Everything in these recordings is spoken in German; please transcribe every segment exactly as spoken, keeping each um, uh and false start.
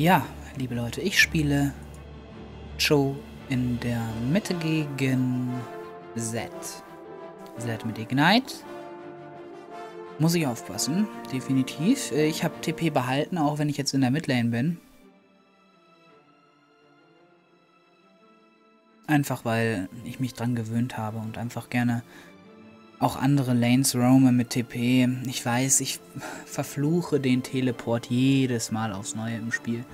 Ja, liebe Leute, ich spiele Cho in der Mitte gegen Z. Z mit Ignite. Muss ich aufpassen, definitiv. Ich habe T P behalten, auch wenn ich jetzt in der Midlane bin. Einfach weil ich mich dran gewöhnt habe und einfach gerne auch andere Lanes roame mit T P. Ich weiß, ich verfluche den Teleport jedes Mal aufs Neue im Spiel.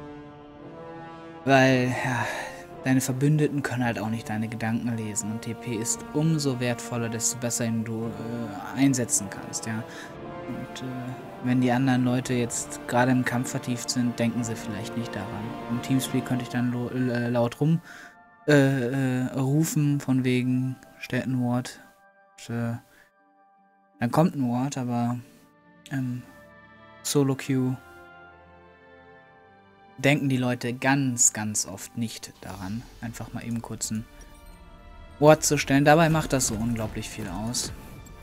Weil, ja, deine Verbündeten können halt auch nicht deine Gedanken lesen. Und T P ist umso wertvoller, desto besser ihn du äh, einsetzen kannst, ja. Und äh, wenn die anderen Leute jetzt gerade im Kampf vertieft sind, denken sie vielleicht nicht daran. Im Teamspeak könnte ich dann äh, laut rum äh, äh, rufen, von wegen, stellt ein Ward. Und, äh, dann kommt ein Ward, aber ähm, Solo-Queue denken die Leute ganz, ganz oft nicht daran, einfach mal eben kurz ein Wort zu stellen. Dabei macht das so unglaublich viel aus.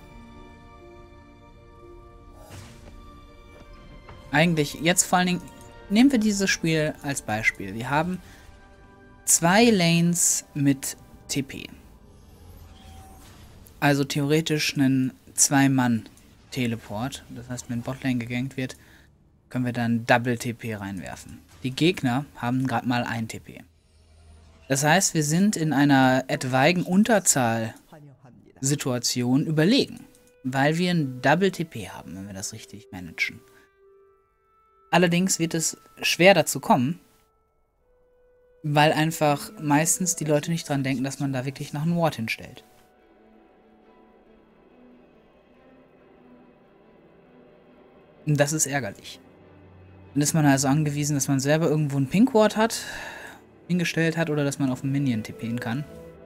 Eigentlich, jetzt vor allen Dingen, nehmen wir dieses Spiel als Beispiel. Wir haben zwei Lanes mit T P. Also theoretisch einen Zwei-Mann-Teleport. Das heißt, wenn Botlane gegankt wird, können wir dann Double-T P reinwerfen. Die Gegner haben gerade mal ein T P. Das heißt, wir sind in einer etwaigen Unterzahl-Situation überlegen, weil wir ein Double-T P haben, wenn wir das richtig managen. Allerdings wird es schwer dazu kommen, weil einfach meistens die Leute nicht dran denken, dass man da wirklich noch einen Ward hinstellt. Und das ist ärgerlich. Dann ist man also angewiesen, dass man selber irgendwo einen Pink Ward hat, hingestellt hat, oder dass man auf einen Minion TPen kann.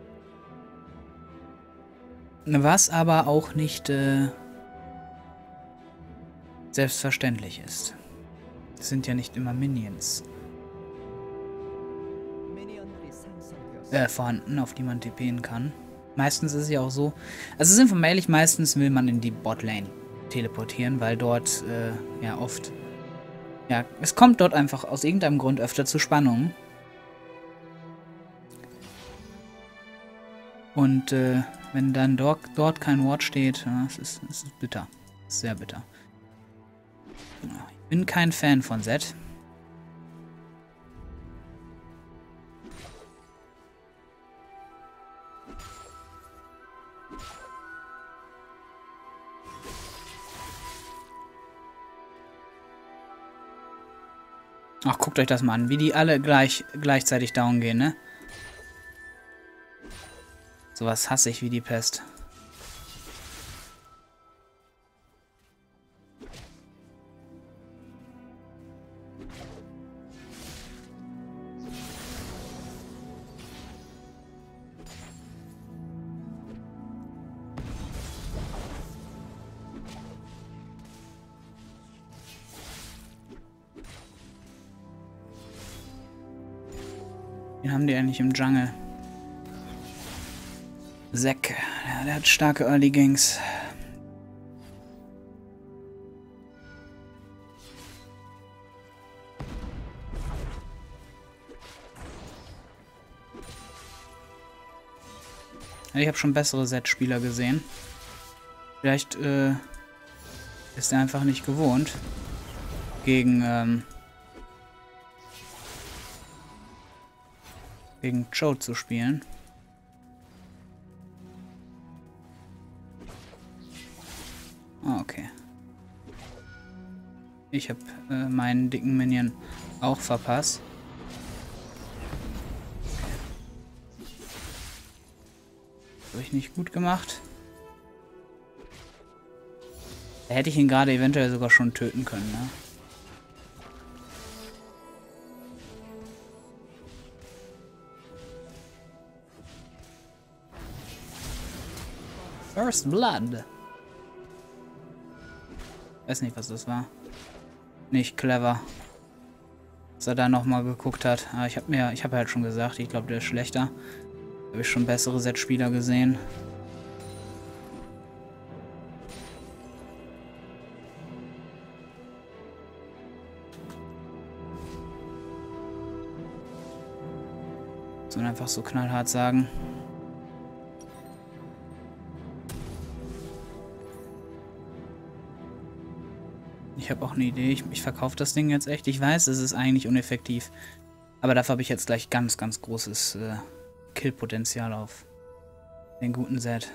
Was aber auch nicht äh, selbstverständlich ist. Es sind ja nicht immer Minions äh, vorhanden, auf die man TPen kann. Meistens ist es ja auch so, also sind wir ehrlich, meistens will man in die Botlane teleportieren, weil dort äh, ja oft, ja, es kommt dort einfach aus irgendeinem Grund öfter zu Spannungen. Und äh, wenn dann dort, dort kein Ward steht, ja, es ist, es ist bitter. Es ist sehr bitter. Ja, ich bin kein Fan von Z. Ach, guckt euch das mal an, wie die alle gleich gleichzeitig down gehen, ne? Sowas hasse ich wie die Pest. Wen haben die eigentlich im Jungle? Zack, ja, der hat starke Early Gangs. Ja, ich habe schon bessere Z-Spieler gesehen. Vielleicht äh, ist er einfach nicht gewohnt, gegen ähm, gegen Cho zu spielen. Ah, okay. Ich habe äh, meinen dicken Minion auch verpasst. Habe ich nicht gut gemacht. Da hätte ich ihn gerade eventuell sogar schon töten können, ne? First Blood. Weiß nicht, was das war. Nicht clever. Dass er da nochmal geguckt hat. Aber ich habe mir, ich habe halt schon gesagt, ich glaube, der ist schlechter. Habe ich schon bessere Z-Spieler gesehen. Muss man einfach so knallhart sagen. Ich habe auch eine Idee. Ich, ich verkaufe das Ding jetzt echt. Ich weiß, es ist eigentlich uneffektiv. Aber dafür habe ich jetzt gleich ganz, ganz großes äh, Kill-Potenzial auf den guten Set.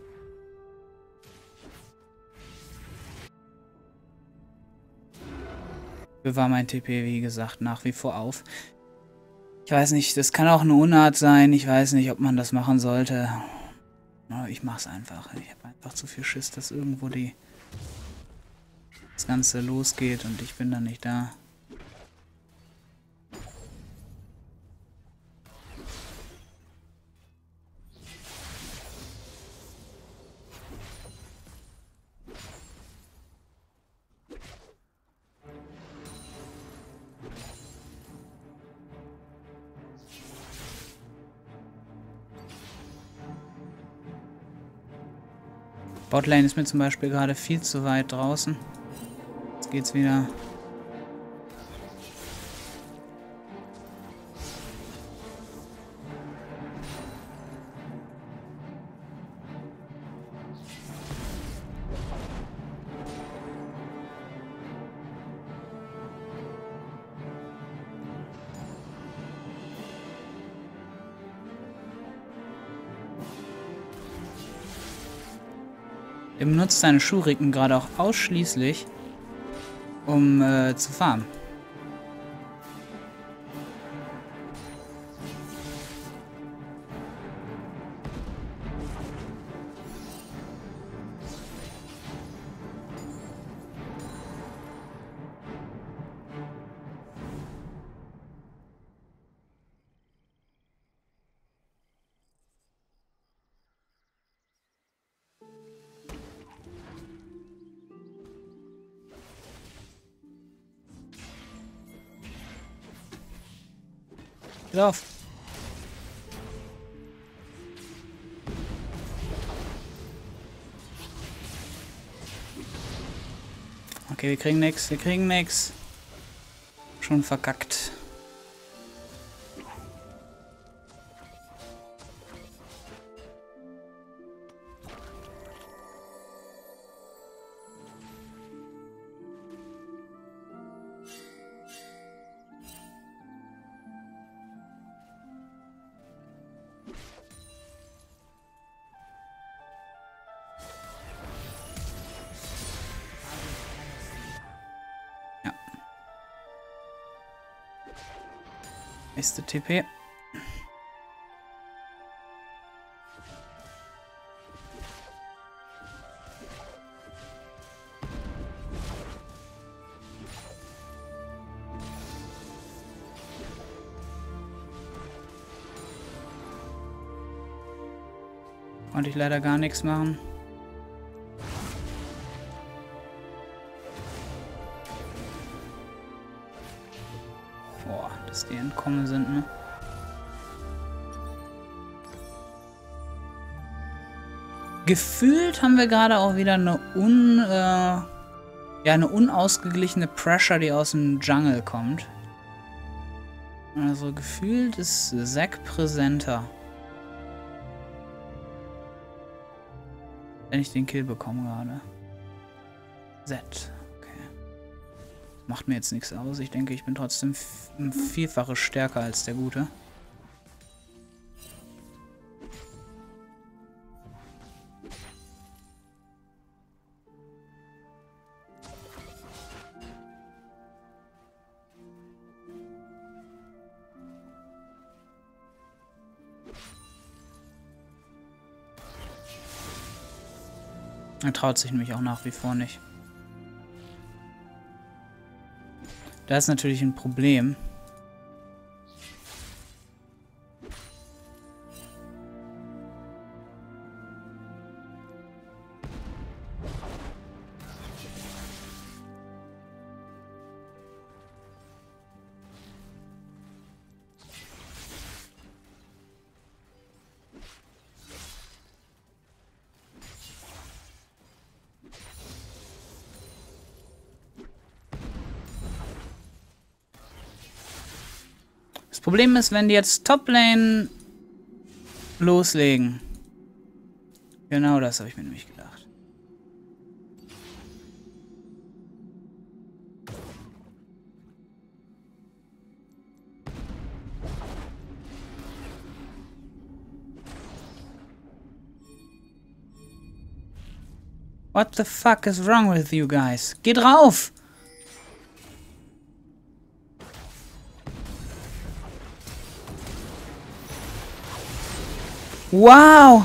Bewahre mein T P, wie gesagt, nach wie vor auf. Ich weiß nicht, das kann auch eine Unart sein. Ich weiß nicht, ob man das machen sollte. Aber ich mach's einfach. Ich habe einfach zu viel Schiss, dass irgendwo die das Ganze losgeht und ich bin dann nicht da. Botlane ist mir zum Beispiel gerade viel zu weit draußen. Jetzt geht's wieder. Er benutzt seine Schuriken gerade auch ausschließlich, um äh, zu farmen. Lauf. Okay, wir kriegen nix, wir kriegen nix. Schon verkackt. Nächste T P. Konnte ich leider gar nichts machen. Boah, dass die entkommen sind, ne? Gefühlt haben wir gerade auch wieder eine un, äh, ja, eine unausgeglichene Pressure, die aus dem Jungle kommt. Also gefühlt ist Zac präsenter. Wenn ich den Kill bekomme gerade. Z. Macht mir jetzt nichts aus. Ich denke, ich bin trotzdem ein Vielfaches stärker als der Gute. Er traut sich nämlich auch nach wie vor nicht. Da ist natürlich ein Problem. Problem ist, wenn die jetzt Toplane loslegen. Genau das habe ich mir nämlich gedacht. What the fuck is wrong with you guys? Geht rauf! Wow!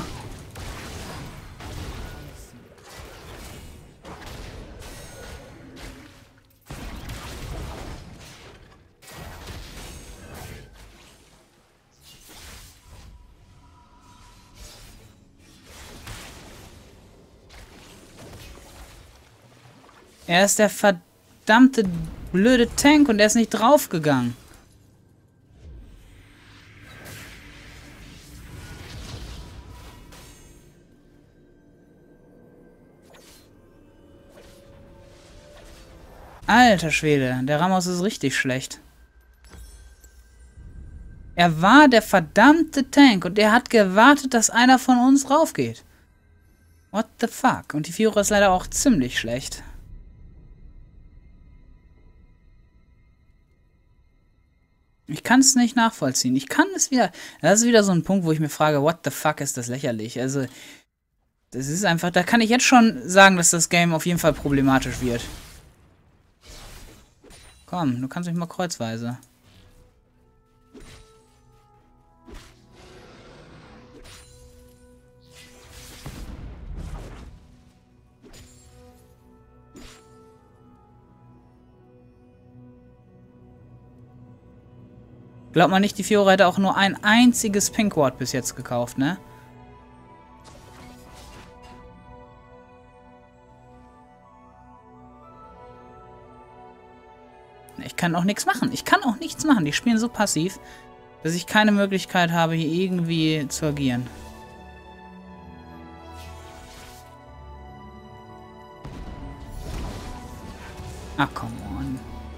Er ist der verdammte blöde Tank und er ist nicht draufgegangen. Alter Schwede, der Ramos ist richtig schlecht. Er war der verdammte Tank und er hat gewartet, dass einer von uns raufgeht. What the fuck? Und die Fiora ist leider auch ziemlich schlecht. Ich kann es nicht nachvollziehen. Ich kann es wieder... Das ist wieder so ein Punkt, wo ich mir frage, what the fuck, ist das lächerlich? Also, das ist einfach... Da kann ich jetzt schon sagen, dass das Game auf jeden Fall problematisch wird. Komm, du kannst mich mal kreuzweise. Glaubt man nicht, die Fiora hätte auch nur ein einziges Pink Ward bis jetzt gekauft, ne? Ich kann auch nichts machen. Ich kann auch nichts machen. Die spielen so passiv, dass ich keine Möglichkeit habe, hier irgendwie zu agieren. Ach, come on.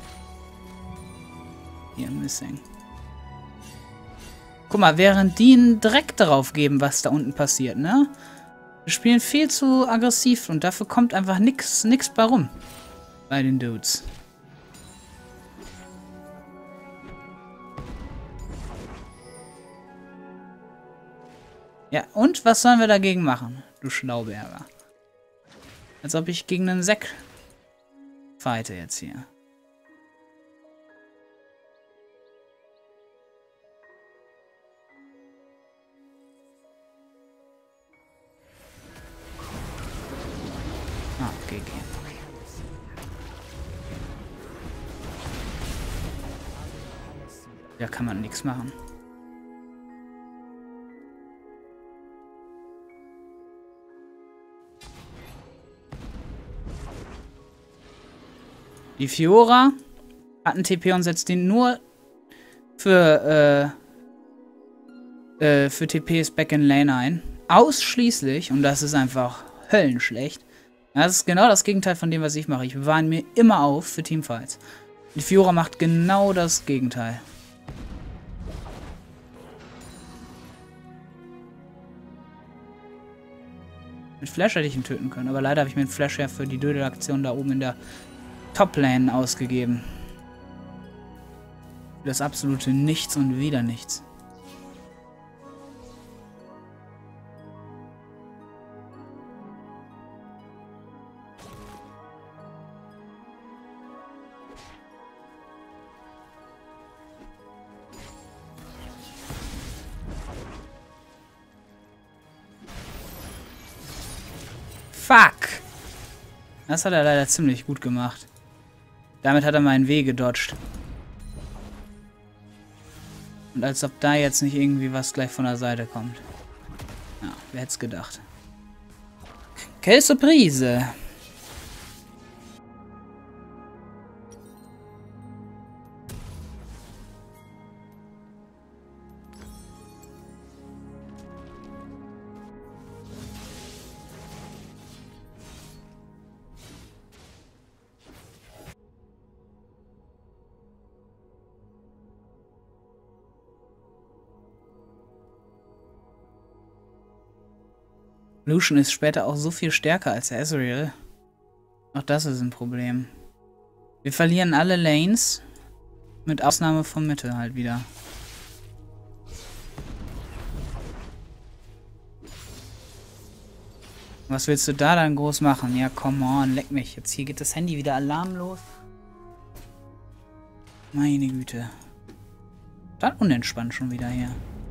Hier, missing. Guck mal, während die einen Dreck darauf geben, was da unten passiert, ne? Wir spielen viel zu aggressiv und dafür kommt einfach nix, nix bei rum. Bei den Dudes. Ja, und was sollen wir dagegen machen, du Schlauberger? Als ob ich gegen einen Sack fighte jetzt hier. Ah, G G. Da kann man nichts machen. Die Fiora hat einen T P und setzt den nur für, äh, äh, für T Ps Back in Lane ein. Ausschließlich, und das ist einfach höllenschlecht. Das ist genau das Gegenteil von dem, was ich mache. Ich bewahre mir immer auf für Teamfights. Die Fiora macht genau das Gegenteil. Mit Flash hätte ich ihn töten können, aber leider habe ich mir den Flash ja für die Dödel-Aktion da oben in der Top-Lane ausgegeben. Das absolute Nichts und wieder nichts. Fuck! Das hat er leider ziemlich gut gemacht. Damit hat er meinen Weg gedodged. Und als ob da jetzt nicht irgendwie was gleich von der Seite kommt. Ja, wer hätte es gedacht. Quelle Surprise! Lucian ist später auch so viel stärker als Ezreal. Auch das ist ein Problem. Wir verlieren alle Lanes. Mit Ausnahme von Mitte halt wieder. Was willst du da dann groß machen? Ja, come on, leck mich. Jetzt hier geht das Handy wieder alarmlos. Meine Güte. Dann unentspannt schon wieder hier.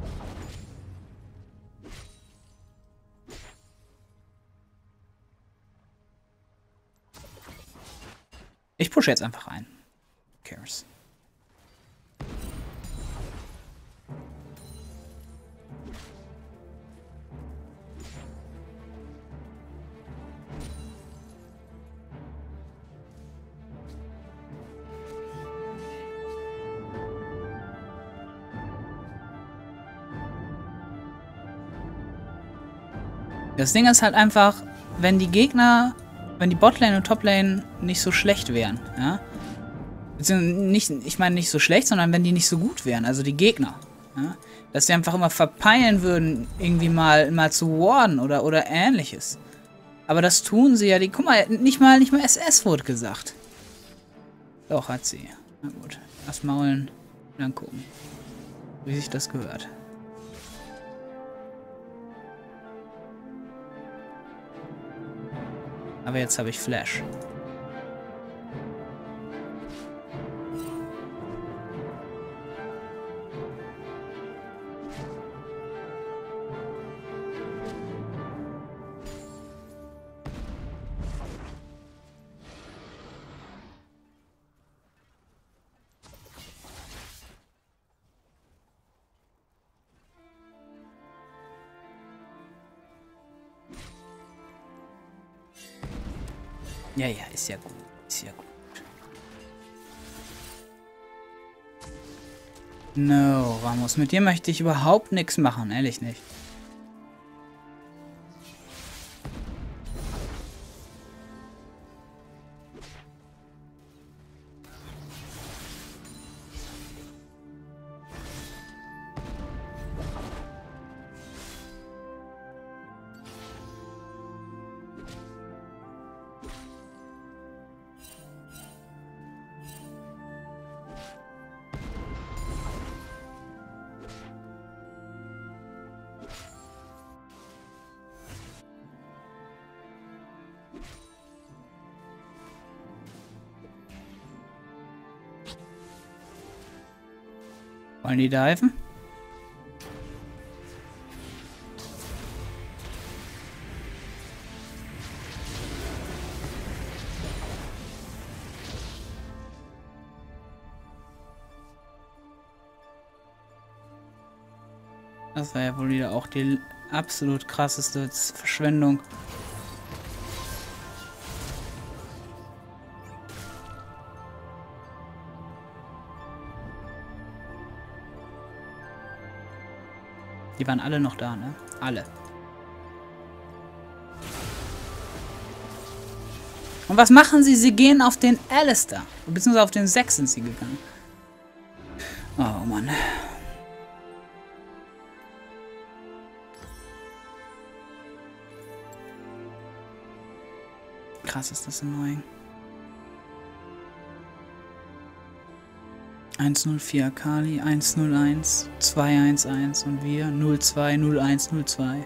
Ich pushe jetzt einfach rein. Who cares? Das Ding ist halt einfach, wenn die Gegner, wenn die Botlane und Toplane nicht so schlecht wären, ja, beziehungsweise nicht, ich meine nicht so schlecht, sondern wenn die nicht so gut wären, also die Gegner, ja, dass sie einfach immer verpeilen würden, irgendwie mal, mal zu warden oder, oder ähnliches. Aber das tun sie ja, die, guck mal, nicht mal, nicht mal S S wurde gesagt. Doch, hat sie. Na gut, erst maulen, dann gucken, wie sich das gehört. Aber jetzt habe ich Flash. Ja, ja, ist ja gut. Ist ja gut. No, Ramos, mit dir möchte ich überhaupt nichts machen, ehrlich nicht. Wollen die diven? Das war ja wohl wieder auch die absolut krasseste Verschwendung. Die waren alle noch da, ne? Alle. Und was machen sie? Sie gehen auf den Alistar. Beziehungsweise auf den sechs sind sie gegangen. Oh Mann. Krass ist das annoying. eins null vier Akali, eins null eins, zwei eins eins und wir null zwei null eins null zwei.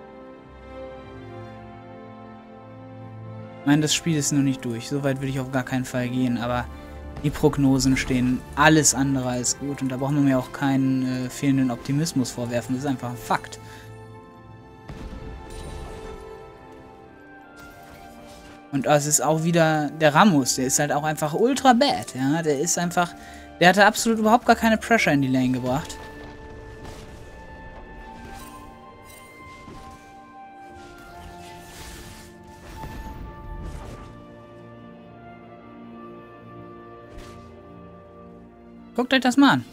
Ich meine, das Spiel ist noch nicht durch. So weit will ich auf gar keinen Fall gehen, aber die Prognosen stehen alles andere als gut und da braucht man mir auch keinen äh, fehlenden Optimismus vorwerfen. Das ist einfach ein Fakt. Und es ist auch wieder der Ramos, der ist halt auch einfach ultra bad, ja, der ist einfach, der hatte absolut überhaupt gar keine Pressure in die Lane gebracht. Guckt euch das mal an.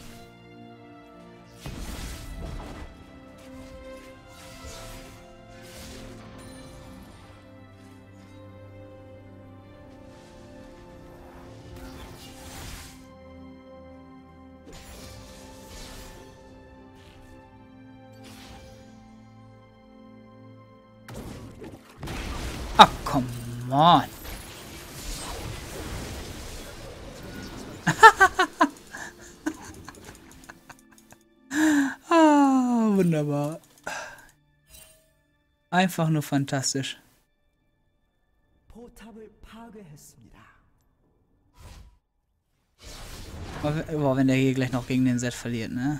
Ach, come on. Ah, wunderbar. Einfach nur fantastisch. Boah, wenn der hier gleich noch gegen den Set verliert, ne?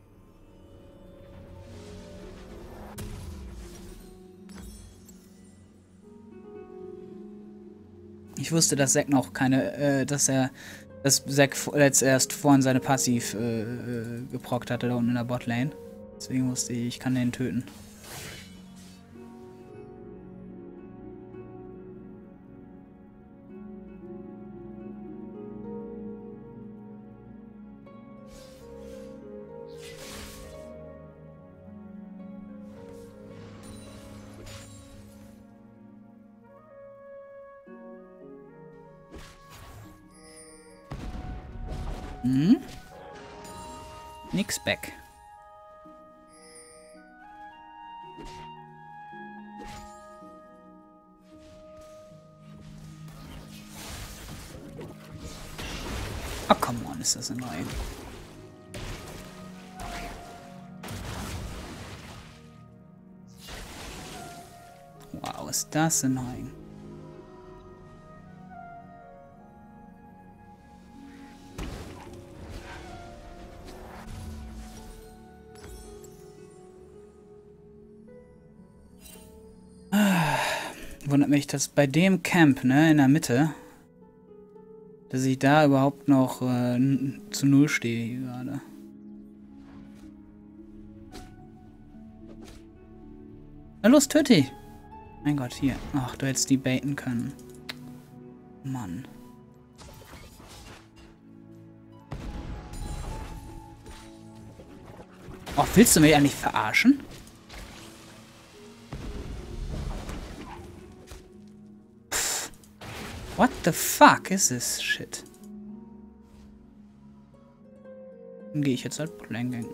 Ich wusste, dass Zack noch keine, äh, dass er, dass Zack jetzt erst vorhin seine Passiv äh, äh, geprockt hatte da unten in der Botlane. Deswegen wusste ich, ich kann den töten. Hm? Nix back. Oh, come on, ist das annoying. Wow, ist das annoying. Wundert mich, dass bei dem Camp, ne, in der Mitte, dass ich da überhaupt noch äh, zu Null stehe hier gerade. Na los, töte ich! Mein Gott, hier. Ach, du hättest die baiten können. Mann. Oh, willst du mich eigentlich verarschen? What the fuck is this shit? Dann gehe ich jetzt halt Botlane ganken.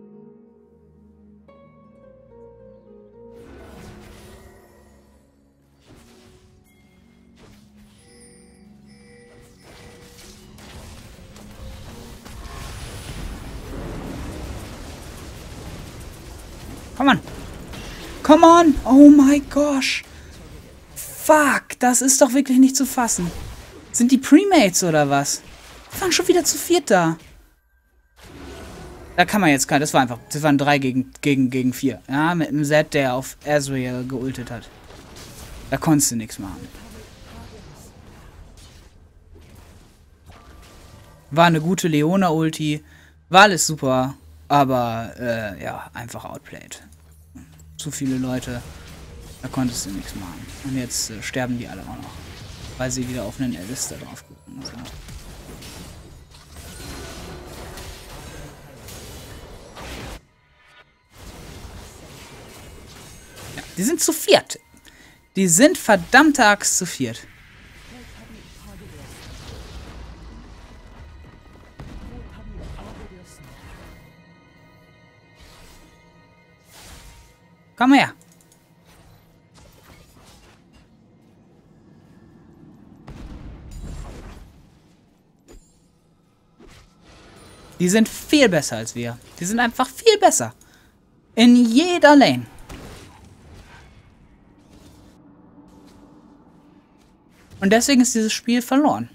Come on! Come on! Oh my gosh! Fuck, das ist doch wirklich nicht zu fassen. Sind die Premates oder was? Wir waren schon wieder zu viert da. Da kann man jetzt kein, das war einfach, das waren drei gegen, gegen, gegen vier. Ja, mit einem Zed, der auf Ezreal geultet hat. Da konntest du nichts machen. War eine gute Leona-Ulti, war alles super, aber, äh, ja, einfach outplayed. Zu viele Leute. Da konntest du nichts machen. Und jetzt äh, sterben die alle auch noch. Weil sie wieder auf einen Alistair drauf gucken. Also. Ja, die sind zu viert. Die sind verdammte Axt zu viert. Komm her. Die sind viel besser als wir. Die sind einfach viel besser. In jeder Lane. Und deswegen ist dieses Spiel verloren.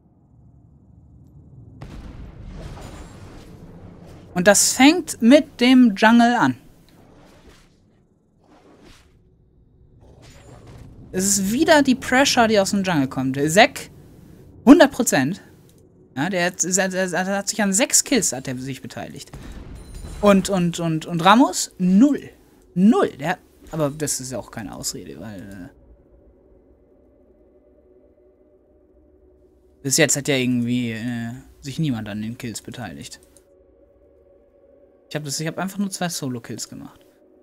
Und das fängt mit dem Jungle an. Es ist wieder die Pressure, die aus dem Jungle kommt. Zack, hundert Prozent. Ja, der hat, der, der hat sich an sechs Kills hat er sich beteiligt. Und, und, und, und Rammus, null. Null. Der hat, aber das ist ja auch keine Ausrede, weil... Äh, bis jetzt hat ja irgendwie äh, sich niemand an den Kills beteiligt. Ich habe hab einfach nur zwei Solo-Kills gemacht.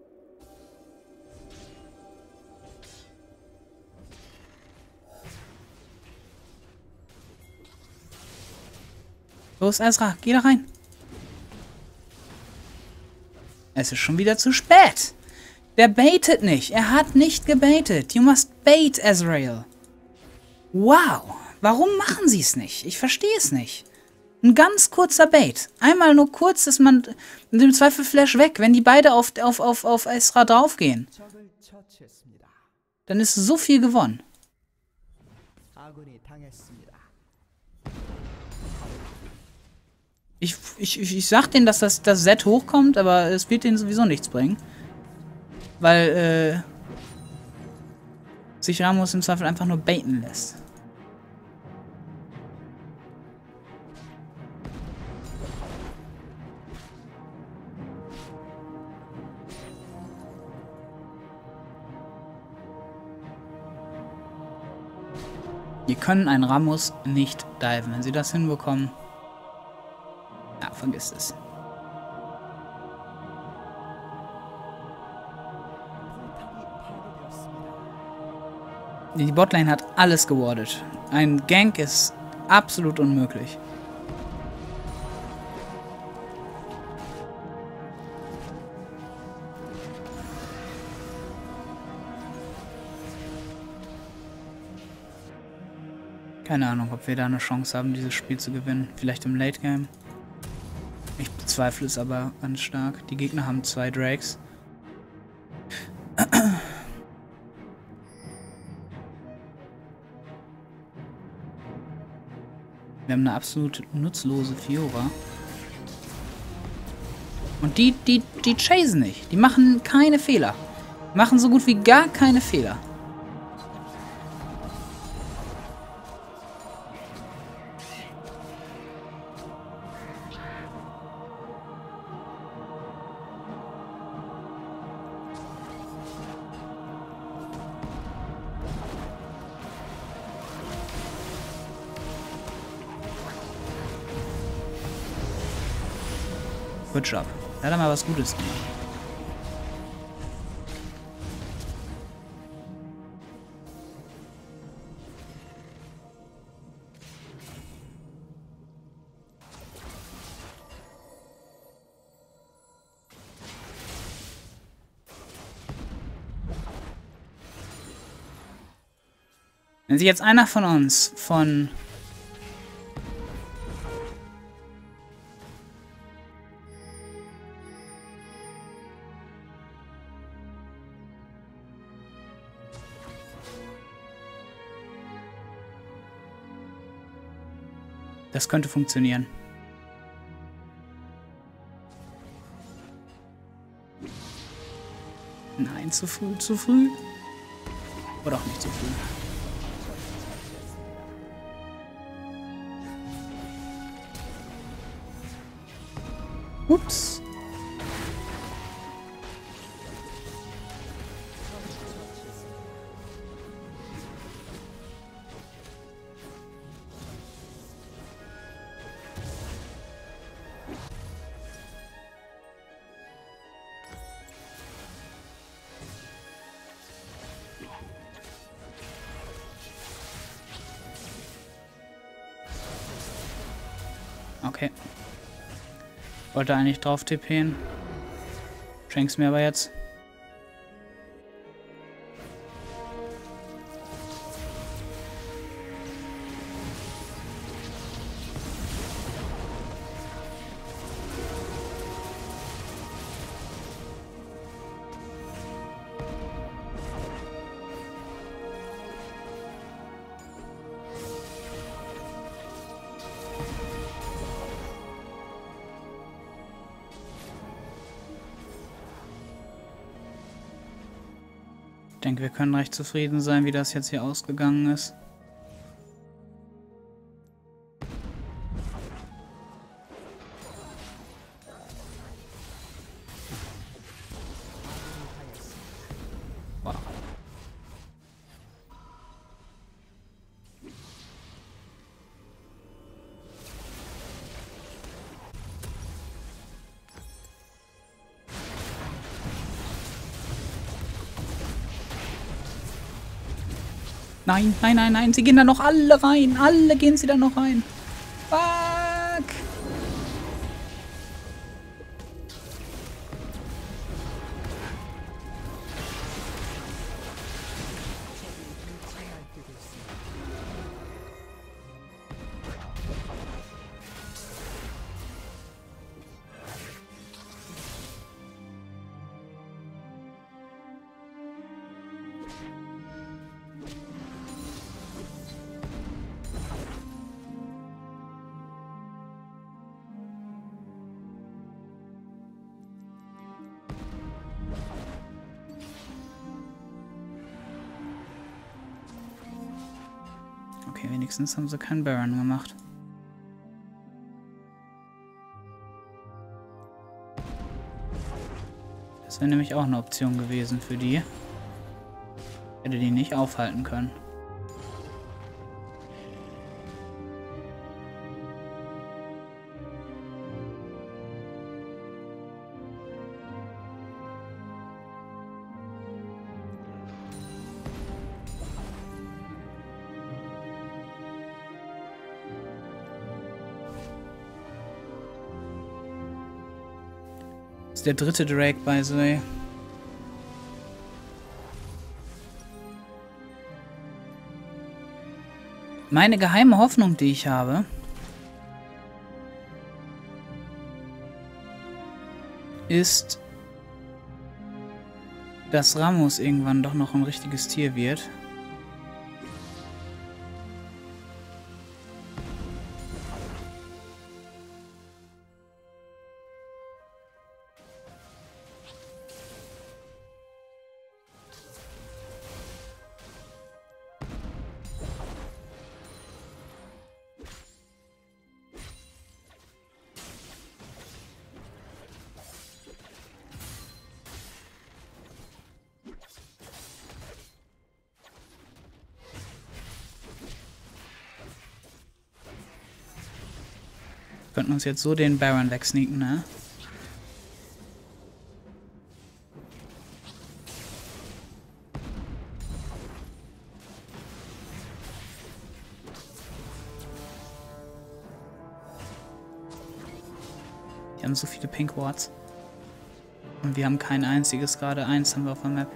Los, Ezra, geh da rein. Es ist schon wieder zu spät. Der baitet nicht. Er hat nicht gebaitet. You must bait, Azrael. Wow. Warum machen sie es nicht? Ich verstehe es nicht. Ein ganz kurzer Bait. Einmal nur kurz, dass man mit dem Zweifel Flash weg. Wenn die beide auf, auf, auf, auf Ezra draufgehen, dann ist so viel gewonnen. Ich, ich, ich, ich sag denen, dass das, das Z hochkommt, aber es wird denen sowieso nichts bringen. Weil, äh, sich Ramos im Zweifel einfach nur baiten lässt. Die können einen Ramos nicht diven. Wenn sie das hinbekommen, ja, vergiss es. Die Botlane hat alles gewardet. Ein Gank ist absolut unmöglich. Keine Ahnung, ob wir da eine Chance haben, dieses Spiel zu gewinnen. Vielleicht im Late Game. Ich bezweifle es aber ganz stark. Die Gegner haben zwei Drakes. Wir haben eine absolut nutzlose Fiora. Und die, die, die chasen nicht. Die machen keine Fehler. Machen so gut wie gar keine Fehler. Good job. Da hat er mal was Gutes gemacht. Wenn sich jetzt einer von uns von Das könnte funktionieren. Nein, zu früh, zu früh. Oder auch nicht zu früh. Ups. Okay. Wollte eigentlich drauf TPen. Schenk's mir aber jetzt. Ich denke, wir können recht zufrieden sein, wie das jetzt hier ausgegangen ist. Wow. Nein, nein, nein, nein, sie gehen da noch alle rein. Alle gehen sie da noch rein. Fuck. Okay, wenigstens haben sie keinen Baron gemacht. Das wäre nämlich auch eine Option gewesen für die. Hätte die nicht aufhalten können. Das ist der dritte Drake, by the way. Meine geheime Hoffnung, die ich habe, ist, dass Rammus irgendwann doch noch ein richtiges Tier wird. Wir könnten uns jetzt so den Baron wegsneaken, ne? Die haben so viele Pink Wards. Und wir haben kein einziges, gerade eins haben wir auf der Map.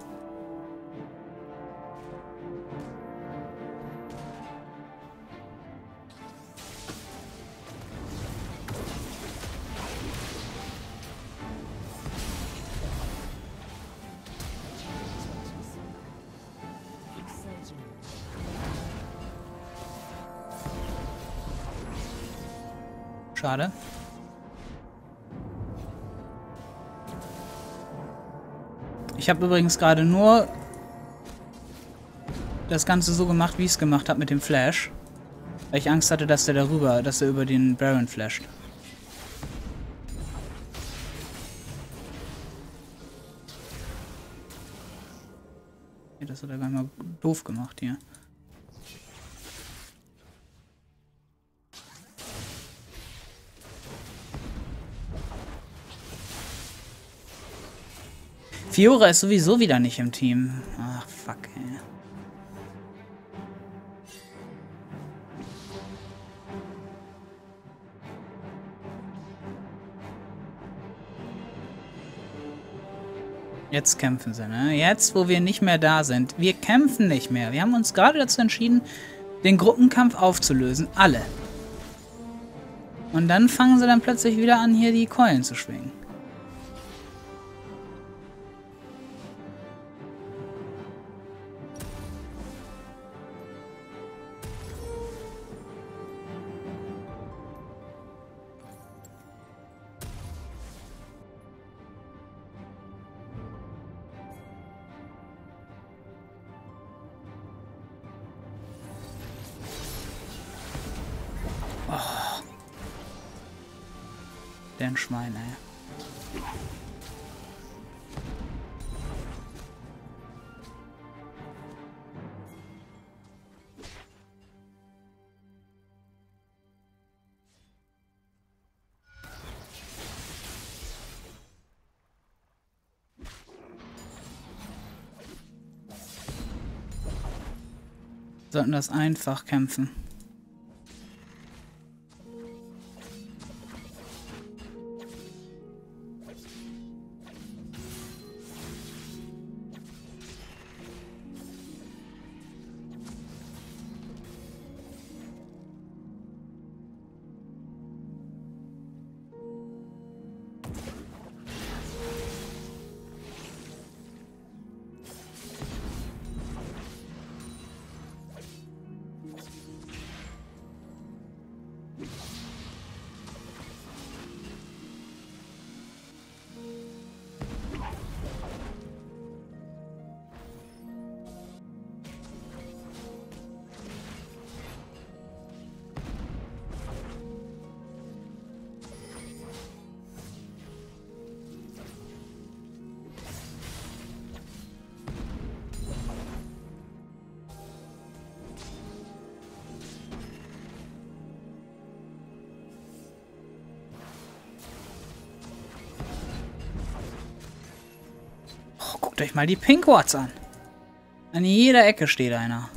Schade. Ich habe übrigens gerade nur das Ganze so gemacht, wie ich es gemacht habe mit dem Flash. Weil ich Angst hatte, dass der darüber, dass er über den Baron flasht. Das hat er gar nicht mal doof gemacht hier. Fiora ist sowieso wieder nicht im Team. Ach, fuck, ey. Jetzt kämpfen sie, ne? Jetzt, wo wir nicht mehr da sind. Wir kämpfen nicht mehr. Wir haben uns gerade dazu entschieden, den Gruppenkampf aufzulösen. Alle. Und dann fangen sie dann plötzlich wieder an, hier die Keulen zu schwingen. Oh. Der ein Schwein, ey. Sollten das einfach kämpfen. Guckt euch mal die Pinkwards an. An jeder Ecke steht einer.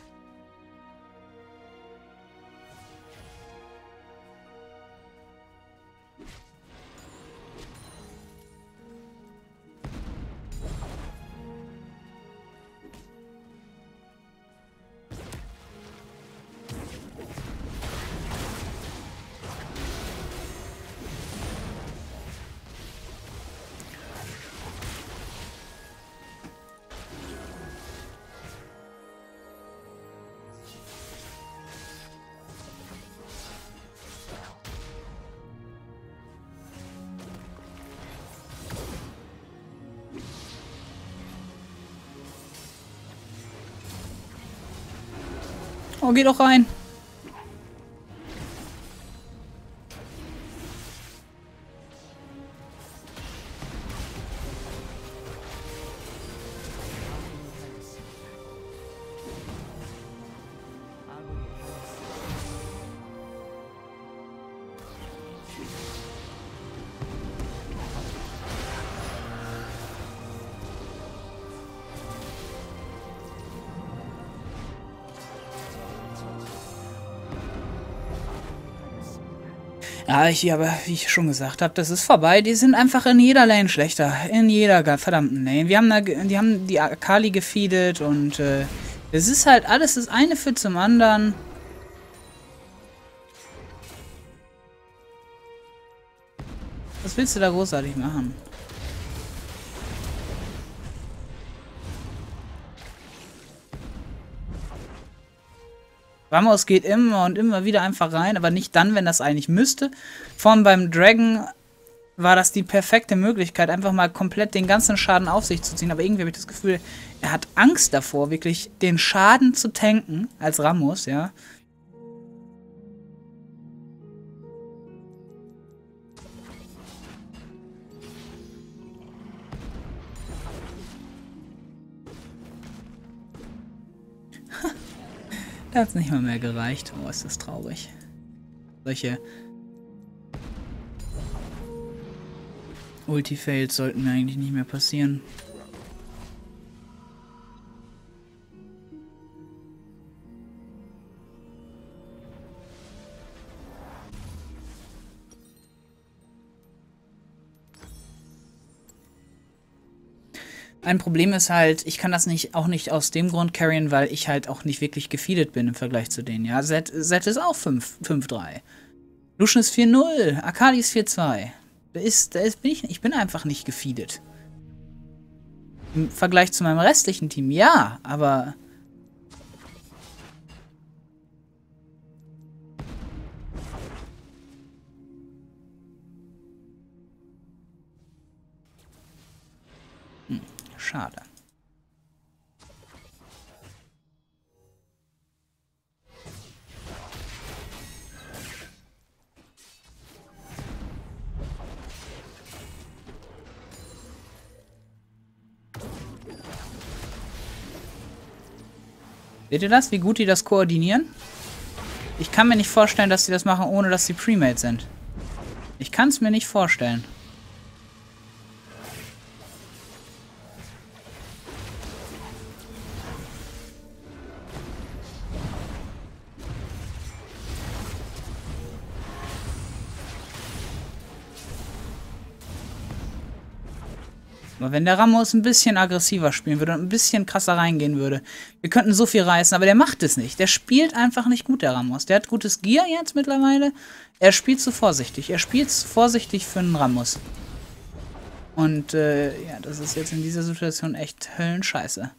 Oh, geh doch rein. Ja, ich, aber wie ich schon gesagt habe, das ist vorbei. Die sind einfach in jeder Lane schlechter. In jeder verdammten Lane. Wir haben da, die haben die Akali gefeedet und äh, es ist halt alles das eine führt zum anderen. Was willst du da großartig machen? Ramos geht immer und immer wieder einfach rein, aber nicht dann, wenn das eigentlich müsste. Vor allem beim Dragon war das die perfekte Möglichkeit, einfach mal komplett den ganzen Schaden auf sich zu ziehen. Aber irgendwie habe ich das Gefühl, er hat Angst davor, wirklich den Schaden zu tanken, als Ramos, ja. Da hat es nicht mal mehr gereicht. Oh, ist das traurig. Solche Ulti-Fails sollten mir eigentlich nicht mehr passieren. Ein Problem ist halt, ich kann das nicht auch nicht aus dem Grund carryen, weil ich halt auch nicht wirklich gefeedet bin im Vergleich zu denen. Ja, Zed, Zed ist auch fünf drei. Lucian ist vier null. Akali ist vier zwei. Da ist, da ist, bin ich, ich bin einfach nicht gefeedet. Im Vergleich zu meinem restlichen Team, ja, aber... Hm, schade. Seht ihr das, wie gut die das koordinieren? Ich kann mir nicht vorstellen, dass sie das machen, ohne dass sie Premade sind. Ich kann es mir nicht vorstellen. Aber wenn der Ramos ein bisschen aggressiver spielen würde und ein bisschen krasser reingehen würde, wir könnten so viel reißen, aber der macht es nicht. Der spielt einfach nicht gut, der Ramos. Der hat gutes Gear jetzt mittlerweile. Er spielt zu vorsichtig. Er spielt zu vorsichtig für einen Ramos. Und äh, ja, das ist jetzt in dieser Situation echt höllenscheiße.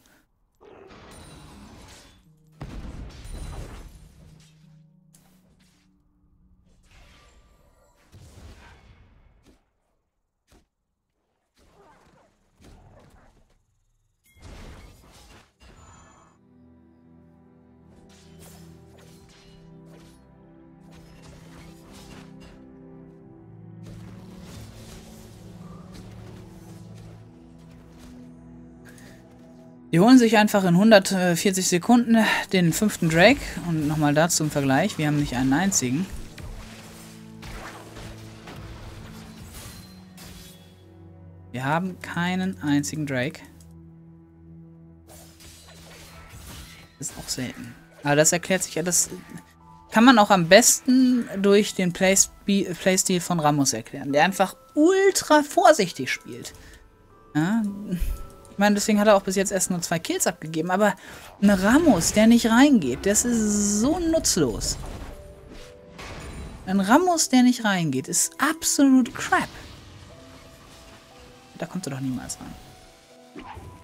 Die holen sich einfach in hundertvierzig Sekunden den fünften Drake. Und nochmal dazu im Vergleich, wir haben nicht einen einzigen. Wir haben keinen einzigen Drake. Ist auch selten. Aber das erklärt sich ja, das kann man auch am besten durch den Playspe- Playstil von Rammus erklären, der einfach ultra vorsichtig spielt. Ja? Ich meine, deswegen hat er auch bis jetzt erst nur zwei Kills abgegeben, aber ein Rammus, der nicht reingeht, das ist so nutzlos. Ein Rammus, der nicht reingeht, ist absolut crap. Da kommt er doch niemals rein.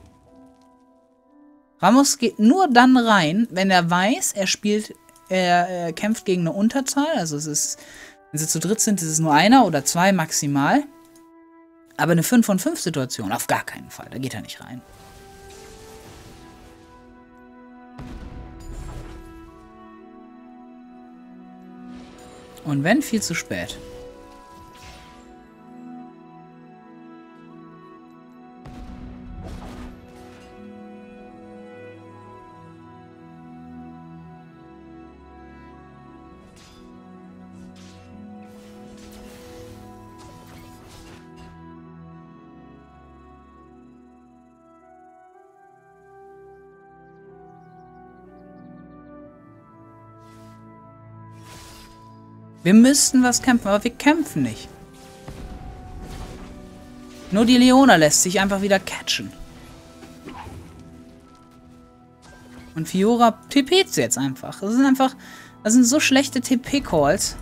Rammus geht nur dann rein, wenn er weiß, er spielt, er, er kämpft gegen eine Unterzahl. Also es ist, wenn sie zu dritt sind, ist es nur einer oder zwei maximal. Aber eine fünf von fünf Situation, auf gar keinen Fall. Da geht er nicht rein. Und wenn, viel zu spät. Wir müssten was kämpfen, aber wir kämpfen nicht. Nur die Leona lässt sich einfach wieder catchen. Und Fiora T P't sie jetzt einfach. Das sind einfach, das sind so schlechte T P-Calls.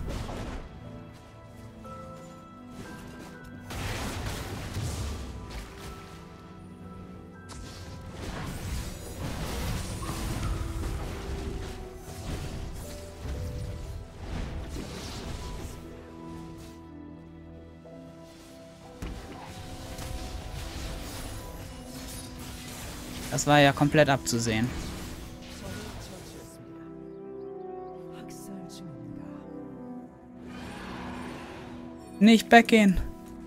Das war ja komplett abzusehen. Nicht backgehen.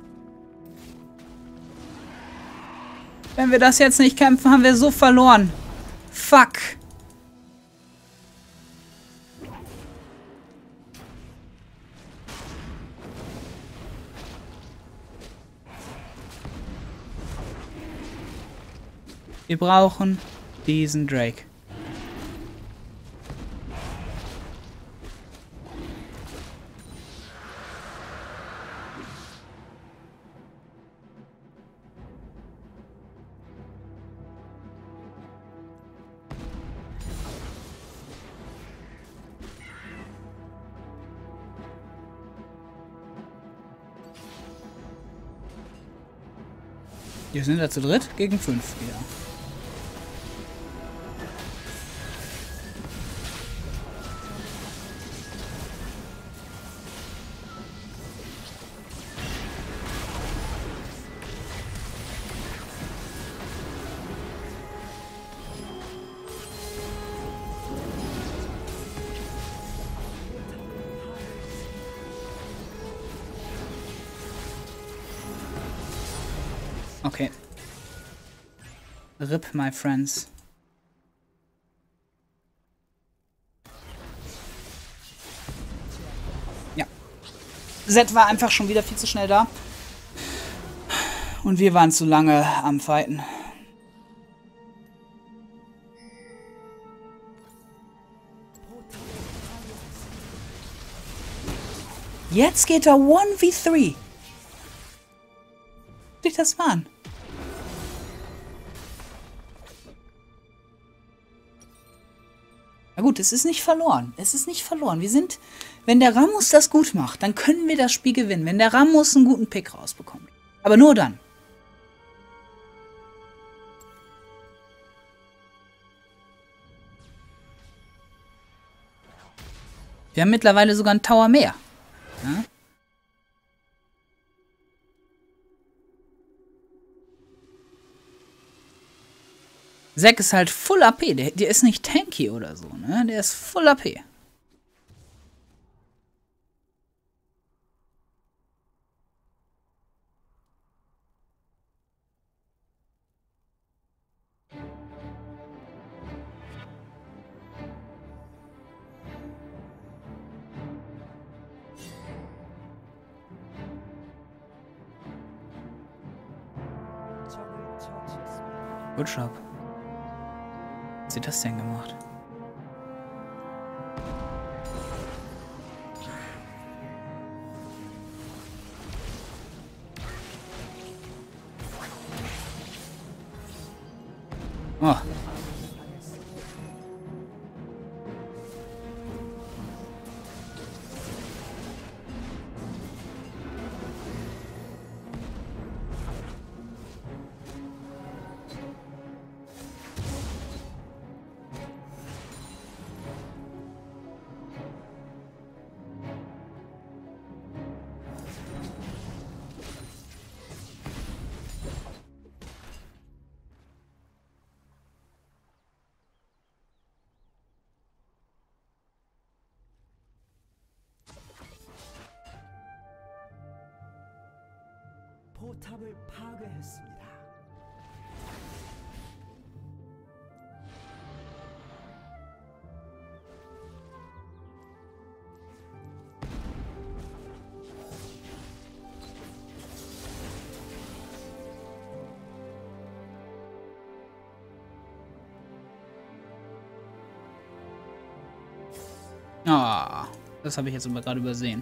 Wenn wir das jetzt nicht kämpfen, haben wir so verloren. Fuck. Wir brauchen diesen Drake. Wir sind da zu dritt gegen fünf wieder. Okay. R I P, my friends. Ja. Zed war einfach schon wieder viel zu schnell da. Und wir waren zu lange am Fighten. Jetzt geht er eins gegen drei. Guck dich das mal an. Na gut, es ist nicht verloren. Es ist nicht verloren. Wir sind, wenn der Rammus das gut macht, dann können wir das Spiel gewinnen. Wenn der Rammus einen guten Pick rausbekommt. Aber nur dann. Wir haben mittlerweile sogar einen Tower mehr. Ja? Zack ist halt Full A P. Der, der ist nicht tanky oder so, ne? Der ist Full A P. Good job. Was hat sie das denn gemacht? Oh. 포탑을 파괴했습니다. Ah, das habe ich jetzt aber gerade übersehen.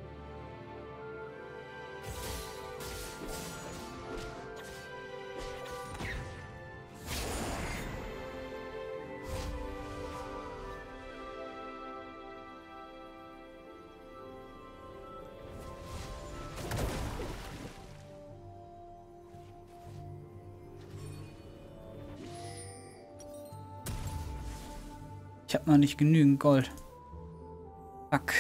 Ich habe noch nicht genügend Gold. Fuck.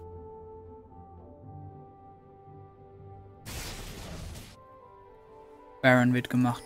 Baron wird gemacht.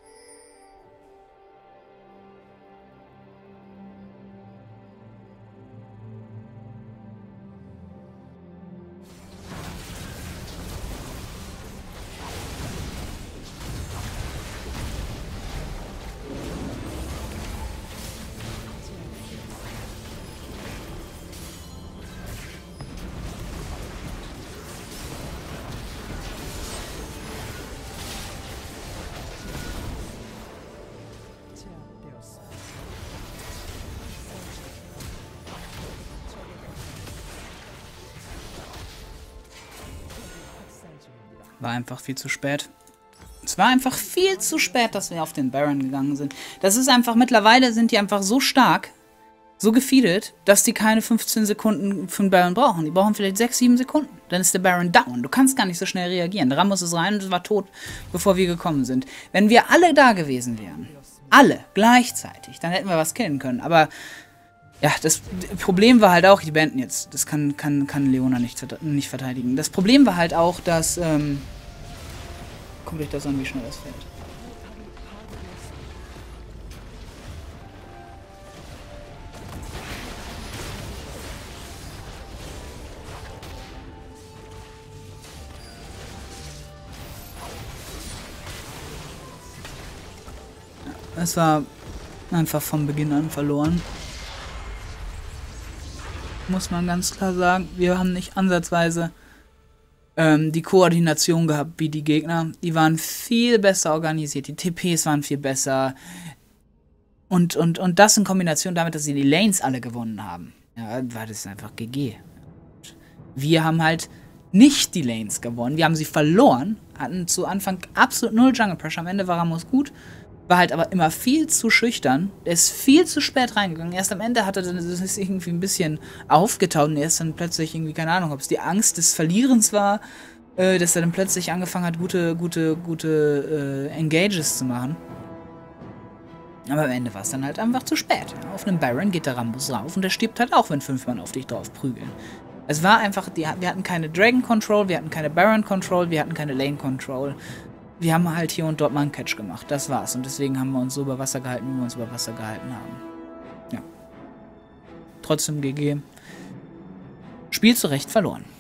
War einfach viel zu spät. Es war einfach viel zu spät, dass wir auf den Baron gegangen sind. Das ist einfach, mittlerweile sind die einfach so stark, so gefeedet, dass die keine fünfzehn Sekunden für den Baron brauchen. Die brauchen vielleicht sechs, sieben Sekunden. Dann ist der Baron down. Du kannst gar nicht so schnell reagieren. Der Rammus ist rein und war tot, bevor wir gekommen sind. Wenn wir alle da gewesen wären, alle gleichzeitig, dann hätten wir was killen können. Aber ja, das Problem war halt auch, die beenden jetzt. Das kann, kann, kann Leona nicht, nicht verteidigen. Das Problem war halt auch, dass, ähm, guckt euch das an, wie schnell das fällt. Es war einfach von Beginn an verloren. Muss man ganz klar sagen, wir haben nicht ansatzweise ähm, die Koordination gehabt wie die Gegner. Die waren viel besser organisiert, die T Ps waren viel besser. Und, und, und das in Kombination damit, dass sie die Lanes alle gewonnen haben. Ja, war das einfach G G. Wir haben halt nicht die Lanes gewonnen, wir haben sie verloren, hatten zu Anfang absolut null Jungle Pressure, am Ende war Rammus gut. War halt aber immer viel zu schüchtern. Der ist viel zu spät reingegangen. Erst am Ende hat er dann das ist irgendwie ein bisschen aufgetaut und er ist dann plötzlich irgendwie, keine Ahnung, ob es die Angst des Verlierens war, äh, dass er dann plötzlich angefangen hat, gute, gute, gute äh, Engages zu machen. Aber am Ende war es dann halt einfach zu spät. Auf einem Baron geht der Rammus rauf und der stirbt halt auch, wenn fünf Mann auf dich drauf prügeln. Es war einfach, die, wir hatten keine Dragon Control, wir hatten keine Baron Control, wir hatten keine Lane Control. Wir haben halt hier und dort mal einen Catch gemacht. Das war's. Und deswegen haben wir uns so über Wasser gehalten, wie wir uns über Wasser gehalten haben. Ja. Trotzdem G G. Spiel zu Recht verloren.